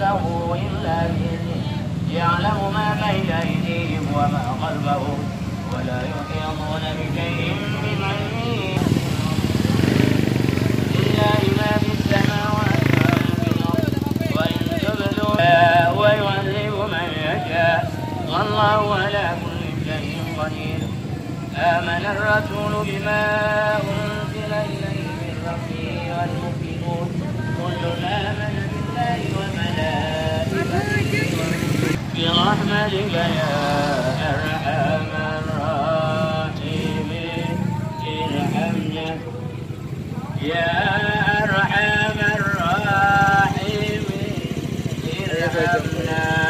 ينفذه إلا بإذنه يعلم ما بين أيديهم وما خلفهم ولا يحيطون بشيء من علمه لله ما في السماوات وما في الأرض وإن تبدوا ويعذب من يشاء والله على كل شيء قدير. آمن الرسول بما أنزل إليه من ربه والمؤمنون كل آمن بالله وملائكته برحمتك يا أرحم الراحمين ارحمنا يا أرحم الراحمين ارحمنا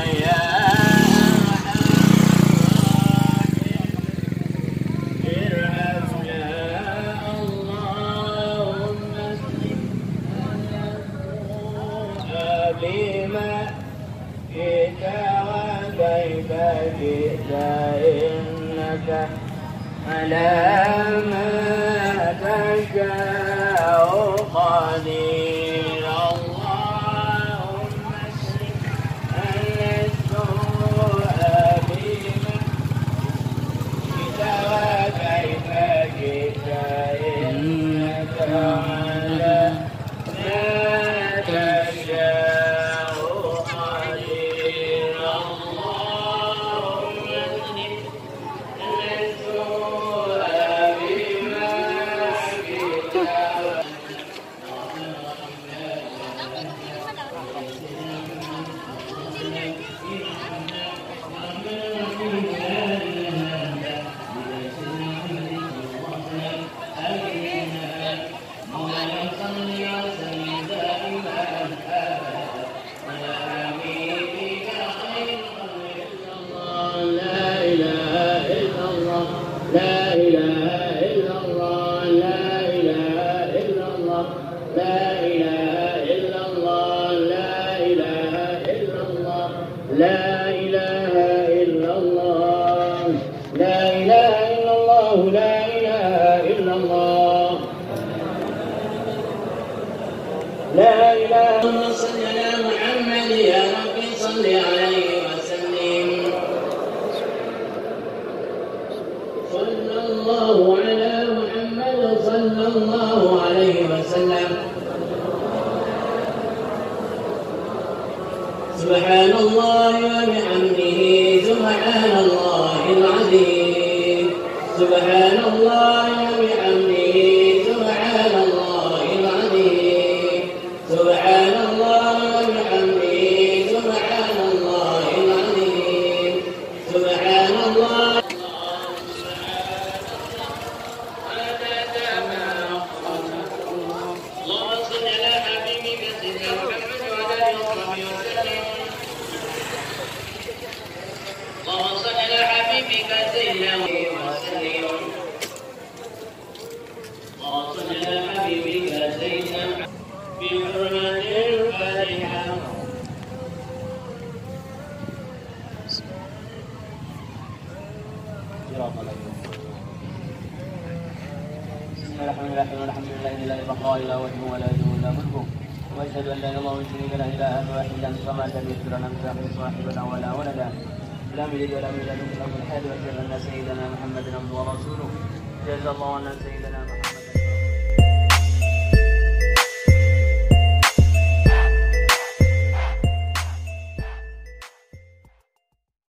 بما جئت وكيف جئت إنك على ما تشاء قدير. اللهم اصرف عنا السوء بما جئت وكيف جئت إنك على ما تشاء قدير. اللهم اصرف عنا السوء بما جئت لا إله إلا الله لا إله إلا الله لا إله إلا الله لا إله إلا الله لا إله إلا الله لا إله إلا الله لا إله إلا الله لا إله إلا الله. صل على محمد يا رب صل عليه وسلم. صلى الله على محمد صلى الله عليه وسلم. سبحان الله وبحمده سبحان الله العظيم. سبحان الله وبحمده سبحان الله العظيم. سبحان الله وبحمده سبحان الله العظيم. سبحان الله. اللهم صل على حبيبك سيدنا وسلم. اللهم صل على حبيبك سيدنا بحرمة الفاتحة. بسم الله الرحمن الرحيم. الحمد لله لا يبقى الا وجهه ولا يزول الا ملكه واشهد ان لا اله الا الله وحده لا اله الا واحدا فما لم يكن له من صاحبا ولا ولدا لم يلد ولم يولد له الحياة واشهد ان سيدنا محمدا عبده ورسوله. جزا الله عنا سيدنا محمد.